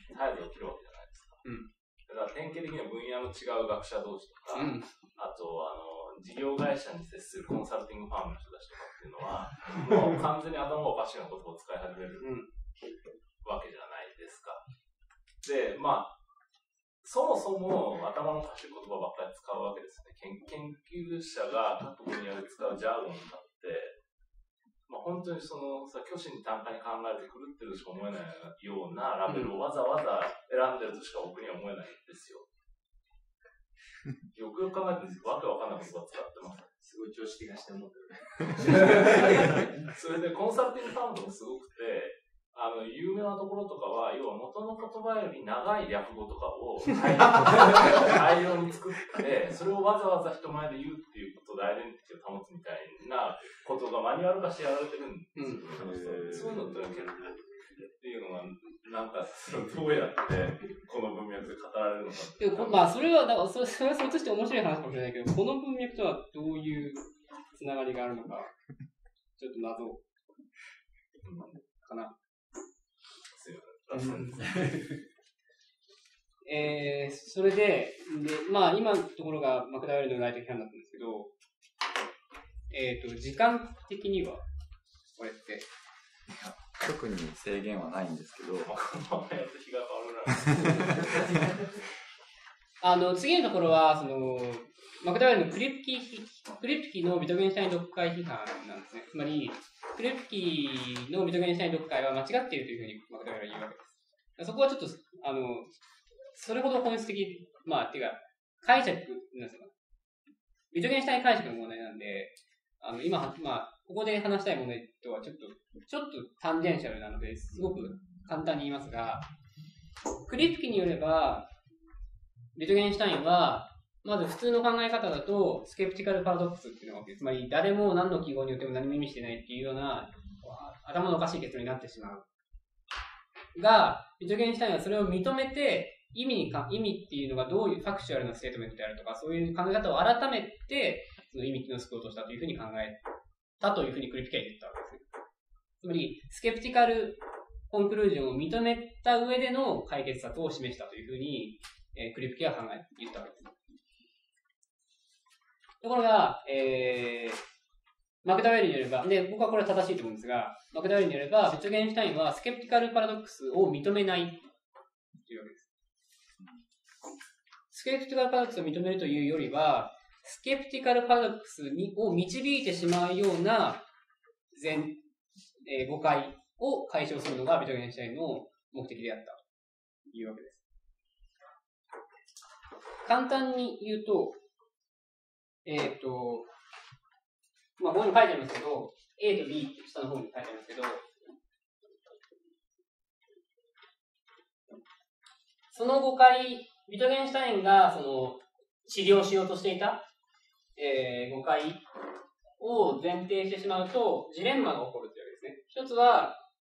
絶えず起きるわけじゃないですか。だから典型的には分野の違う学者同士とか、あと事業会社に接するコンサルティングファームの人たちとかっていうのは、もう完全に頭がおかしいような言葉を使い始めるわけじゃないですか。で、そもそも頭のおかしい言葉ばっかり使うわけですね。研究者が各分野で使うジャーゴンになって、本当に虚心に単価に考えて狂ってるとしか思えないようなラベルをわざわざ選んでるとしか僕には思えないんですよ。よくよく考えてわけわかんない言葉使ってます。 すごい常識がして思ってる。それでコンサルティングファームとかすごくて、有名なところとかは、要は元の言葉より長い略語とかを大量に作って、それをわざわざ人前で言うっていうことでアイデンティティを保つみたいなことがマニュアル化してやられてるんですよ。そういうのって結構っていうのが、なんか、どうやってこの文脈で語られるのかって。 それは、だからそれはそれとして面白い話かもしれないけど、この文脈とはどういうつながりがあるのか、ちょっと謎かな。それで、今のところがマクダウェルのライト批判だったんですけど、時間的には、これって。 特に制限はないんですけど。 次のところは、マクダウェルのクリプキのビトゲンシュタイン読解批判なんですね。つまり、クリプキのビトゲンシュタイン読解は間違っているというふうにマクダウェルは言うわけです。そこはちょっと、それほど本質的、っていうか、解釈、なんですか。ビトゲンシュタイン解釈の問題なんで、今、ここで話したい問題とはちょっとタンジェンシャルなので、すごく簡単に言いますが、クリプキによれば、ビトゲンシュタインは、まず普通の考え方だと、スケプティカルパラドックスっていうのが起きる。つまり、誰も何の記号によっても何も意味してないっていうような、頭のおかしい結論になってしまう。が、ビトゲンシュタインはそれを認めて、意味っていうのがどういうファクチュアルなステートメントであるとか、そういう考え方を改めて、その意味の救おうとしたというふうに考えたというふうにクリプキは言ったわけです。つまり、スケプティカルコンクルージョンを認めた上での解決策を示したというふうに、クリプキは言ったわけです。ところが、マクダウェルによれば、で、僕はこれは正しいと思うんですが、マクダウェルによれば、ビトゲンシュタインはスケプティカルパラドックスを認めないというわけです。スケプティカルパラドックスを認めるというよりは、スケプティカルパラドックスを導いてしまうような誤解を解消するのがビトゲンシュタインの目的であったというわけです。簡単に言うと、ここに書いてありますけど、A と B って下の方に書いてありますけど、その誤解、ビトゲンシュタインが治療しようとしていた、誤解を前提してしまうと、ジレンマが起こるというわけですね。一つは、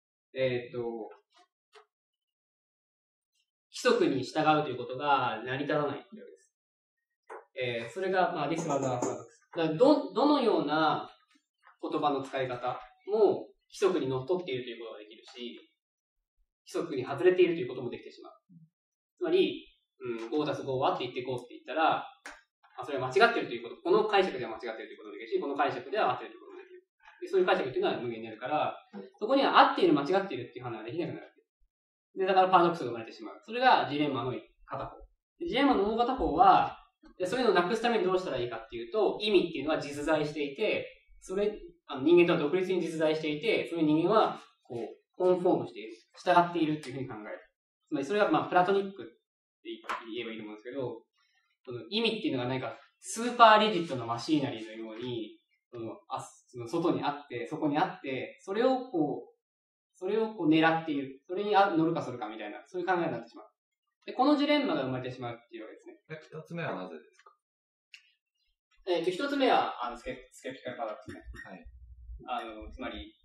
規則に従うということが成り立たないというわけです。それが、this was a paradox。どのような言葉の使い方も規則にのっとっているということができるし、規則に外れているということもできてしまう。つまり、5たす5はって言って5って言ったら、それは間違っているということ、この解釈では間違っているということもできるし、この解釈では合っているということもできる。でそういう解釈っていうのは無限になるから、そこには合っている間違っているっていう判断ができなくなる。で、だからパラドックスが生まれてしまう。それがジレンマの片方。ジレンマのもう片方は、そういうのをなくすためにどうしたらいいかっていうと、意味っていうのは実在していて、人間とは独立に実在していて、そういう人間は、コンフォームしている。従っているっていうふうに考える。つまりそれが、プラトニックって言えばいいと思うんですけど、その意味っていうのが何か、スーパーリジットなマシーナリーのように、その外にあって、そこにあって、それを狙っている。それに乗るかそるかみたいな、そういう考えになってしまう。で、このジレンマが生まれてしまうっていうわけですね。 二つ目はなぜですか？ 一つ目は、スケプティカルパラドックスね。 はい。 つまり、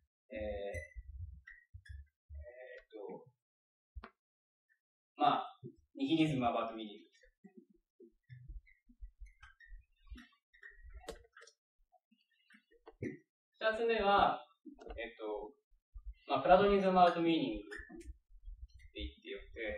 ニヒリズムアバウトミーニング。二つ目は、プラトニズムアバウトミーニングって言ってよって、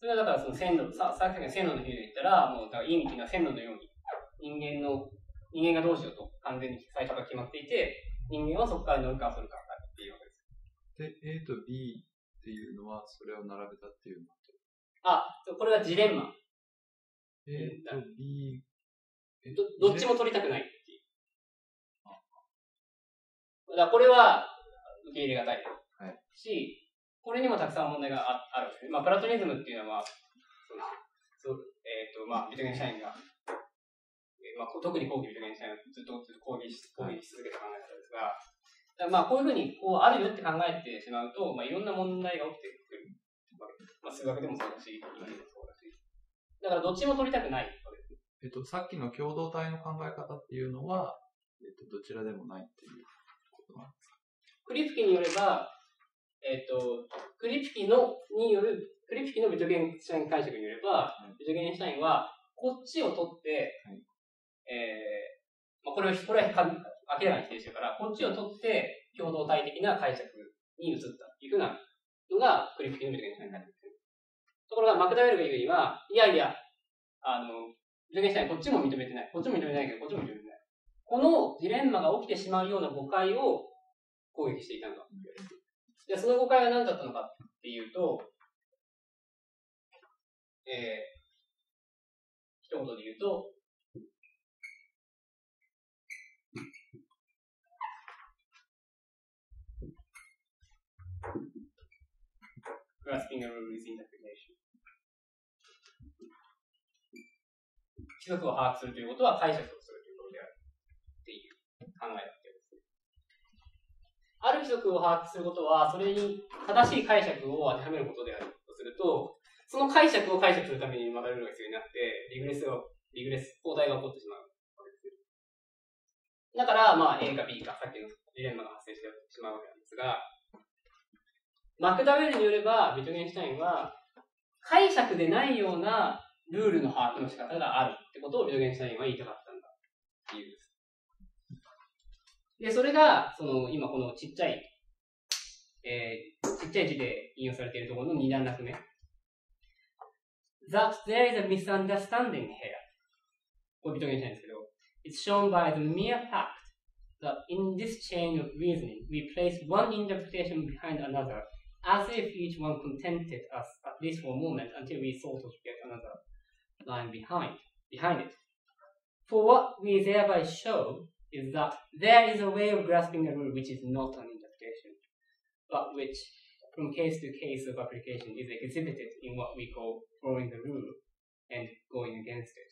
それはだからその線路、さっきの線路の比喩で言ったら、もうだから意味っていうのは線路のように、人間がどうしようと完全に最初から決まっていて、人間はそこから乗るかそれかっていうわけです。 で、A と B っていうのは、それを並べたっていうのこれはジレンマ。 A と B、 どっちも取りたくないっていう。だからこれは受け入れがたいし、これにもたくさん問題があるんですね。プラトニズムっていうのは、ビトゲンシュタインが、特に後期ビトゲンシュタインがずっと講義し続けた考え方ですが、こういうふうにあるよって考えてしまうと、いろんな問題が起きてくるわけです。数学でもそうだし、今でもそうだし。だからどっちも取りたくないわけです。 さっきの共同体の考え方っていうのは、どちらでもないっていうことなんですか？ クリプキによれば、クリプキのビトゲンシュタイン解釈によれば、ビトゲンシュタインはこっちを取って、これは明らかに否定してるから、こっちを取って共同体的な解釈に移ったというふうなのがクリプキのビトゲンシュタイン解釈です。ところがマクダウェルが言うには、いやいや、ビトゲンシュタインこっちも認めてない。こっちも認めないけど、こっちも認めてない。このジレンマが起きてしまうような誤解を攻撃していたんだ。で、その誤解は何だったのかっていうと、一言で言うと、grasping a rule is interpretation。規則を把握するということは解釈をするということであるっていう考えだったわけです。ある規則を把握することは、それに正しい解釈を当てはめることであるとすると、その解釈を解釈するためにまたルールが必要になって、リグレス交代が起こってしまうわけです。だから、A か B か、さっきのジレンマが発生してしまうわけなんですが、マクダウェルによれば、ビトゲンシュタインは、解釈でないようなルールの把握の仕方があるってことをビトゲンシュタインは言いたかったんだっていうんです。で、それが、今このちっちゃい字で引用されているところの2段落目。That there is a misunderstanding here. これビトゲンシュタインですけど、It's shown by the mere fact that in this chain of reasoning, we place one interpretation behind another, as if each one contented us at least for a moment until we thought of yet another line behind it. For what we thereby show is that there is a way of grasping a rule which is not an interpretation, but which, from case to case of application, is exhibited in what we call following the rule and going against it.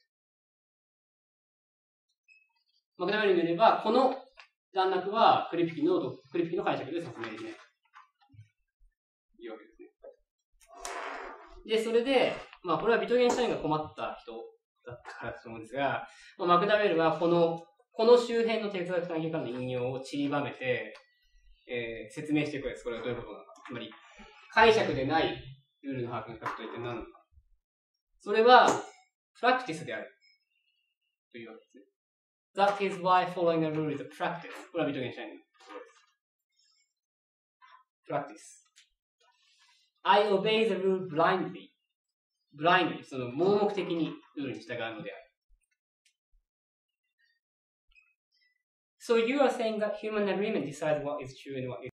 マクダウェルによれば、この段落はクリプキの解釈で説明できない。いうわけですね。で、それで、これはビトゲンシュタインが困った人だったからだと思うんですが、マクダウェルはこの周辺の哲学関係からの引用を散りばめて、説明していくわけです。これはどういうことなのか。つまり、解釈でないルールの把握の仕方といって何なのか。それは、プラクティスである。というわけですね。That is why following a rule is a practice. これはビトゲンシュタインのことです。practice.I obey the rule blindly. その盲目的にルールに従うのである。So you are saying that human agreement decides what is true and what is